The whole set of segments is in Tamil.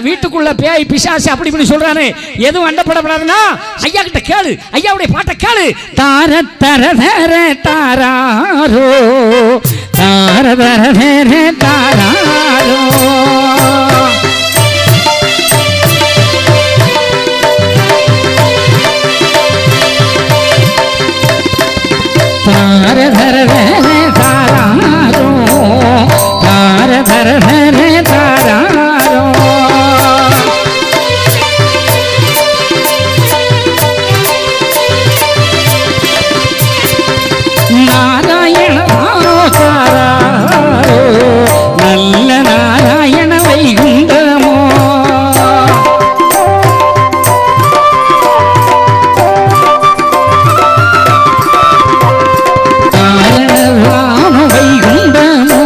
வீட்டுக்குள்ள பேய் பிசாசு அப்படி இப்படி சொல்றானே, எதுவும் அண்டப்படப்படாதுன்னா ஐயா கிட்ட கேளு, ஐயாவுடைய பாட்டை கேளு. தார தர தர தாராரோ தார தர தர தாராரோ தார தர தர தாராரோ தார தர தர தாராரோ. நாராயண தாராரோ நல்ல நாராயண வைகுண்டமோ. ராம வைகுண்டமோ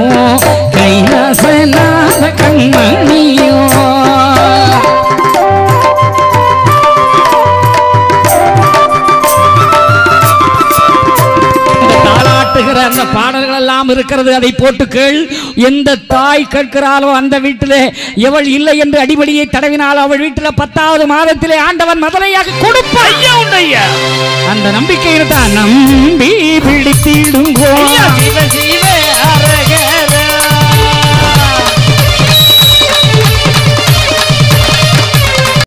கைலாசநாத கண்மணியோ. அந்த பாடல்கள் எல்லாம் இருக்கிறது, அதை போட்டு கேள். எந்த தாய் கேட்கிறாளோ அந்த வீட்டிலே எவள் இல்லை என்று அடிபடியை தடவினாலோ அவள் வீட்டில் 10வது மாதத்திலே ஆண்டவன் மதுரையாக கொடுப்பான். அந்த நம்பிக்கையில் தான் நம்பி பிடித்திடுங்கோ.